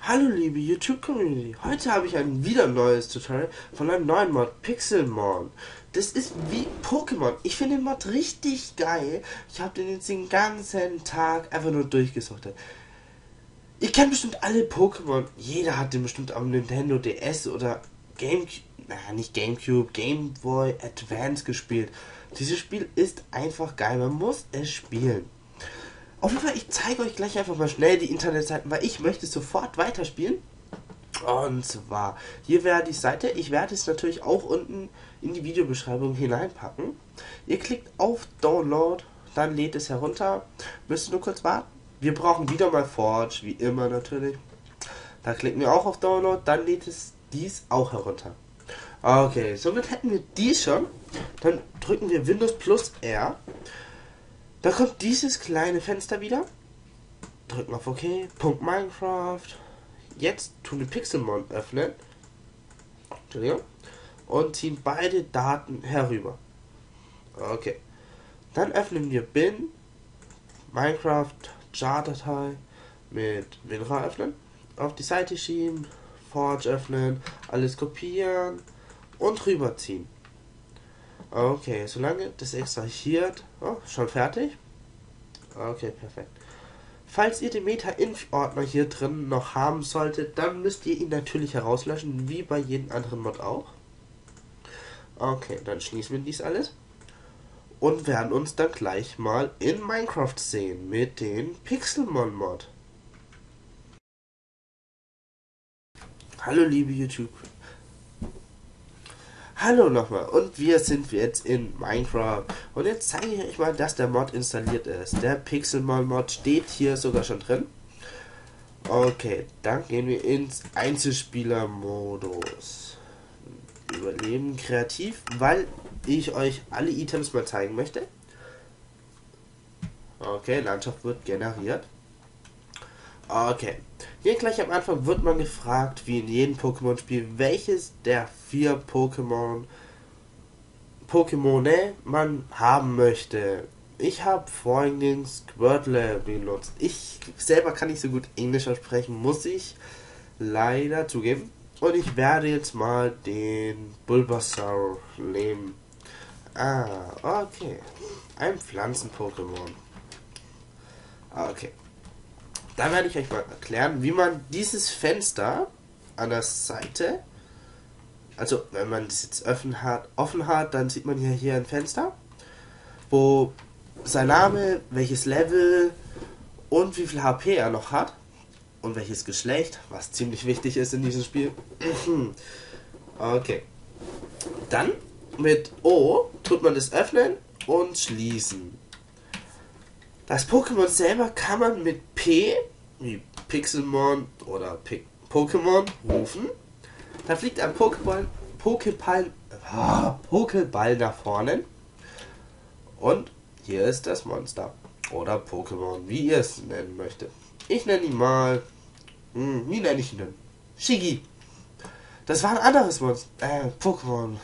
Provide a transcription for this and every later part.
Hallo liebe YouTube-Community, heute habe ich ein wieder neues Tutorial von einem neuen Mod, Pixelmon. Das ist wie Pokémon. Ich finde den Mod richtig geil. Ich habe den jetzt den ganzen Tag einfach nur durchgesuchtet. Ihr kennt bestimmt alle Pokémon. Jeder hat den bestimmt am Nintendo DS oder nicht Gamecube, Game Boy Advance gespielt. Dieses Spiel ist einfach geil, man muss es spielen. Auf jeden Fall, ich zeige euch gleich einfach mal schnell die Internetseiten, weil ich möchte sofort weiterspielen. Und zwar, hier wäre die Seite. Ich werde es natürlich auch unten in die Videobeschreibung hineinpacken. Ihr klickt auf Download, dann lädt es herunter. Müsst ihr nur kurz warten. Wir brauchen wieder mal Forge, wie immer natürlich. Da klicken wir auch auf Download, dann lädt es dies auch herunter. Okay, somit hätten wir dies schon. Dann drücken wir Windows plus R. Da kommt dieses kleine Fenster wieder. Drücken auf OK. Punkt Minecraft. Jetzt tun wir Pixelmon öffnen. Entschuldigung. Und ziehen beide Daten herüber. Okay. Dann öffnen wir Bin. Minecraft Jar-Datei mit WinRAR öffnen. Auf die Seite schieben. Forge öffnen. Alles kopieren. Und rüberziehen. Okay, solange das extrahiert. Oh, schon fertig? Okay, perfekt. Falls ihr den Meta-Inf-Ordner hier drin noch haben solltet, dann müsst ihr ihn natürlich herauslöschen, wie bei jedem anderen Mod auch. Okay, dann schließen wir dies alles. Und werden uns dann gleich mal in Minecraft sehen mit dem Pixelmon-Mod. Hallo liebe YouTube. Hallo nochmal, und wir sind jetzt in Minecraft. Und jetzt zeige ich euch mal, dass der Mod installiert ist. Der Pixelmon Mod steht hier sogar schon drin. Okay, dann gehen wir ins Einzelspieler-Modus. Überleben kreativ, weil ich euch alle Items mal zeigen möchte. Okay, Landschaft wird generiert. Okay, hier gleich am Anfang wird man gefragt, wie in jedem Pokémon-Spiel, welches der 4 Pokémone man haben möchte. Ich habe vorhin den Squirtle benutzt. Ich selber kann nicht so gut Englisch sprechen, muss ich leider zugeben. Und ich werde jetzt mal den Bulbasaur nehmen. Okay. Ein Pflanzen-Pokémon. Okay. Dann werde ich euch mal erklären, wie man dieses Fenster an der Seite, also wenn man das jetzt offen hat, dann sieht man hier ein Fenster, wo sein Name, welches Level und wie viel HP er noch hat und welches Geschlecht, was ziemlich wichtig ist in diesem Spiel. Okay. Dann mit O tut man das öffnen und schließen. Das Pokémon selber kann man mit P, wie Pixelmon oder Pokémon, rufen. Da fliegt ein Pokéball nach vorne. Und hier ist das Monster. Oder Pokémon, wie ihr es nennen möchtet. Ich nenne ihn mal... wie nenne ich ihn denn? Shiggy. Das war ein anderes Monster. Pokémon.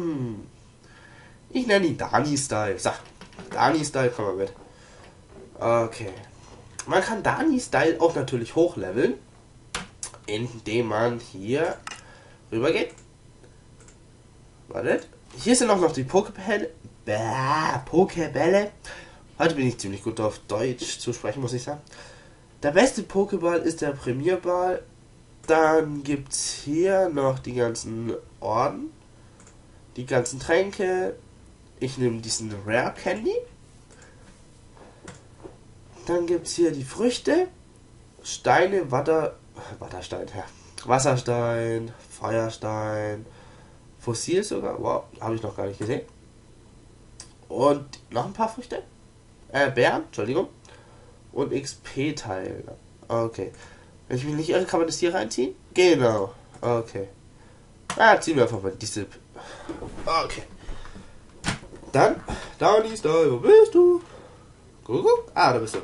Ich nenne ihn Dani-Style. So, Dani-Style, komm mal mit. Okay. Man kann Dani-Style auch natürlich hochleveln, indem man hier rüber geht. Wartet. Hier sind auch noch die Pokébälle. Heute bin ich ziemlich gut auf Deutsch zu sprechen, muss ich sagen. Der beste Pokéball ist der Premierball. Dann gibt es hier noch die ganzen Orden, die ganzen Tränke. Ich nehme diesen Rare Candy. Dann gibt es hier die Früchte, Steine, Wasserstein, Feuerstein, Fossil sogar, wow, habe ich noch gar nicht gesehen. Und noch ein paar Früchte, Beeren, Entschuldigung, und XP-Teile. Okay, wenn ich mich nicht irre, kann man das hier reinziehen? Genau, okay. Ziehen wir einfach mal diese. Okay. Dann, Dani-Style, wo bist du? Guck. Da bist du.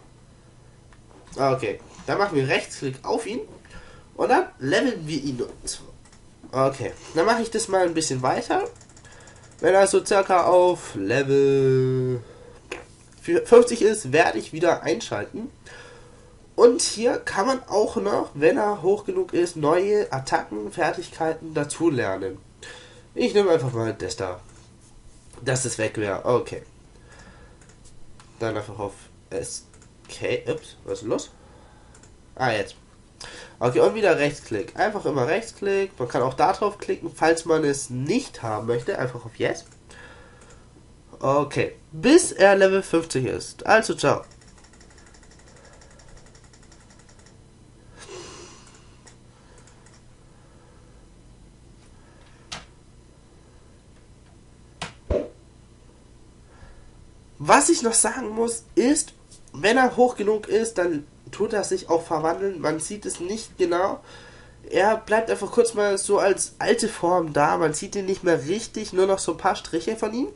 Okay, dann machen wir Rechtsklick auf ihn und dann leveln wir ihn. Okay, dann mache ich das mal ein bisschen weiter. Wenn er so circa auf Level 50 ist, werde ich wieder einschalten Und hier kann man auch noch, wenn er hoch genug ist, neue Attacken, Fertigkeiten dazulernen. Ich nehme einfach mal das da. Dass es weg wäre. Okay. Dann einfach auf Escape. Ups, was ist denn los? Ah, jetzt. Okay, und wieder Rechtsklick. Einfach immer Rechtsklick. Man kann auch da drauf klicken, falls man es nicht haben möchte. Einfach auf Yes. Okay. Bis er Level 50 ist. Also, ciao. Was ich noch sagen muss, ist, wenn er hoch genug ist, dann tut er sich auch verwandeln. Man sieht es nicht genau. Er bleibt einfach kurz mal so als alte Form da. Man sieht ihn nicht mehr richtig, nur noch so ein paar Striche von ihm.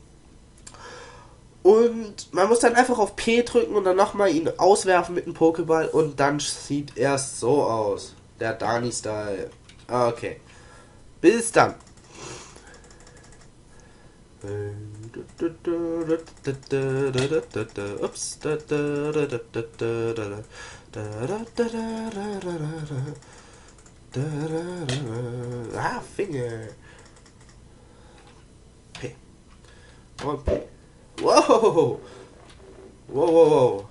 Und man muss dann einfach auf P drücken und dann nochmal ihn auswerfen mit dem Pokéball. Und dann sieht er so aus. Der Dani-Style. Okay. Bis dann. Ups. Ah, Finger. P. Und P. Wow. Wow.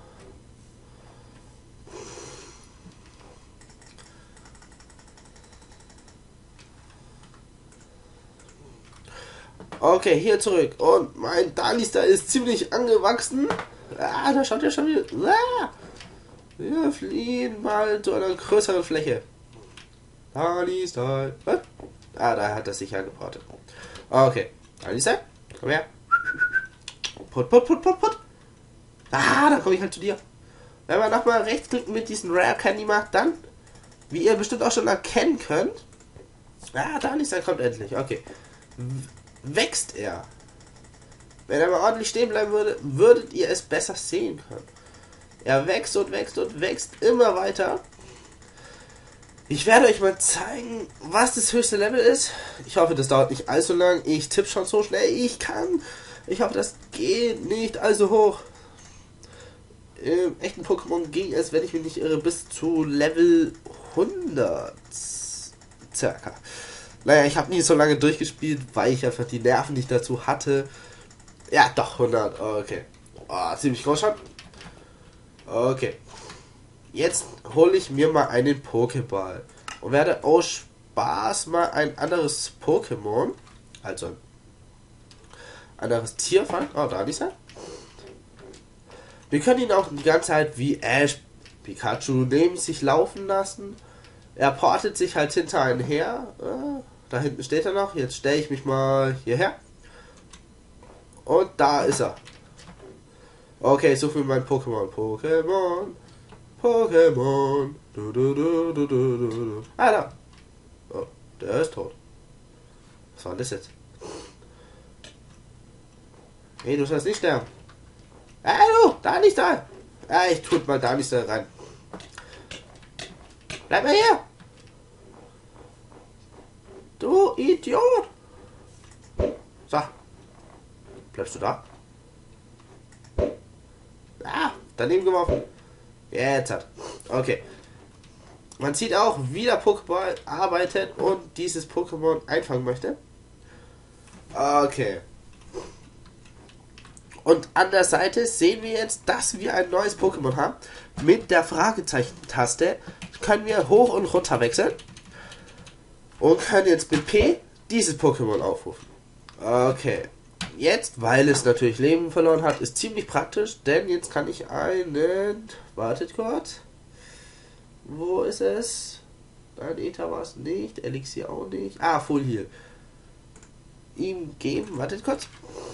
Okay, hier zurück. Und mein Dani-Star ist ziemlich angewachsen. Ah, da schaut er schon wieder. Ah, wir fliehen mal zu einer größeren Fläche. Dani-Star. Was? Ah, da hat er sich angebratet. Okay. Dani-Star, komm her. Put. Ah, da komme ich halt zu dir. Wenn man nochmal rechtsklicken mit diesem Rare Candy macht, dann, wie ihr bestimmt auch schon erkennen könnt, Dani-Star kommt endlich. Okay. Wächst er. Wenn er mal ordentlich stehen bleiben würde, würdet ihr es besser sehen können. Er wächst und wächst immer weiter. Ich werde euch mal zeigen, was das höchste Level ist. Ich hoffe, das dauert nicht allzu lang. Ich tippe schon so schnell ich kann. Ich hoffe, das geht nicht allzu hoch. Im echten Pokémon ging es, wenn ich mich nicht irre, bis zu Level 100 circa. Naja, ich habe nie so lange durchgespielt, weil ich einfach die Nerven nicht dazu hatte. Ja, doch, 100. Okay. Oh, ziemlich groß schon. Okay. Jetzt hole ich mir mal einen Pokéball. Und werde aus Spaß mal ein anderes Pokémon, also ein anderes Tier fangen. Oh, da ist er. Wir können ihn auch die ganze Zeit wie Ash, Pikachu neben sich laufen lassen. Er portet sich halt hinter einen her. Da hinten steht er noch. Jetzt stelle ich mich mal hierher. Und da ist er. Okay, so viel mein Pokémon. Ah, da. Oh, der ist tot. Was war das jetzt? Hey, du sollst nicht sterben. Hey, du, da nicht da. Ja, ich tut mal da nicht da rein. Bleib mal hier. Du Idiot! So. Bleibst du da? Ah, daneben geworfen. Jetzt hat. Okay. Man sieht auch, wie der Pokéball arbeitet und dieses Pokémon einfangen möchte. Okay. Und an der Seite sehen wir jetzt, dass wir ein neues Pokémon haben. Mit der Fragezeichen-Taste können wir hoch und runter wechseln. Und können jetzt mit P dieses Pokémon aufrufen. Okay. Jetzt, weil es natürlich Leben verloren hat, ist ziemlich praktisch, denn jetzt kann ich einen... Wartet kurz. Wo ist es? Ein Ether war es nicht, Elixier auch nicht. Ah, Full Heal. Ihm geben, wartet kurz.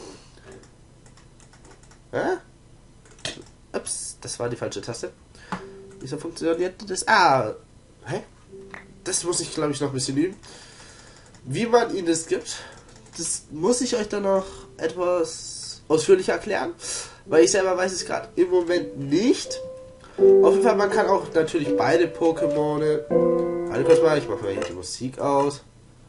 Ups, das war die falsche Taste. Wieso funktioniert das? Hä? Das muss ich, glaube ich, noch ein bisschen üben. Wie man ihn das gibt, das muss ich euch dann noch etwas ausführlicher erklären, weil ich selber weiß es gerade im Moment nicht. Auf jeden Fall, man kann auch natürlich beide Pokémon... Warte kurz mal, ich mache mal hier die Musik aus.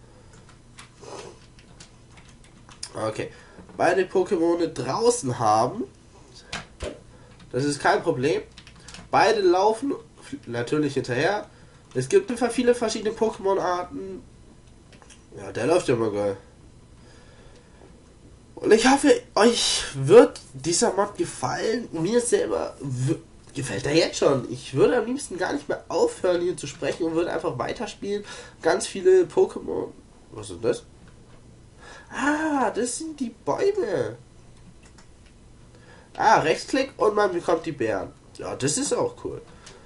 Okay. Beide Pokémon draußen haben. Das ist kein Problem. Beide laufen natürlich hinterher. Es gibt einfach viele verschiedene Pokémon-Arten. Ja, der läuft ja mal geil. Und ich hoffe, euch wird dieser Mod gefallen. Mir selber gefällt er jetzt schon. Ich würde am liebsten gar nicht mehr aufhören hier zu sprechen und würde einfach weiterspielen. Ganz viele Pokémon. Was ist das? Ah, das sind die Bäume. Ah, Rechtsklick und man bekommt die Beeren. Ja, das ist auch cool.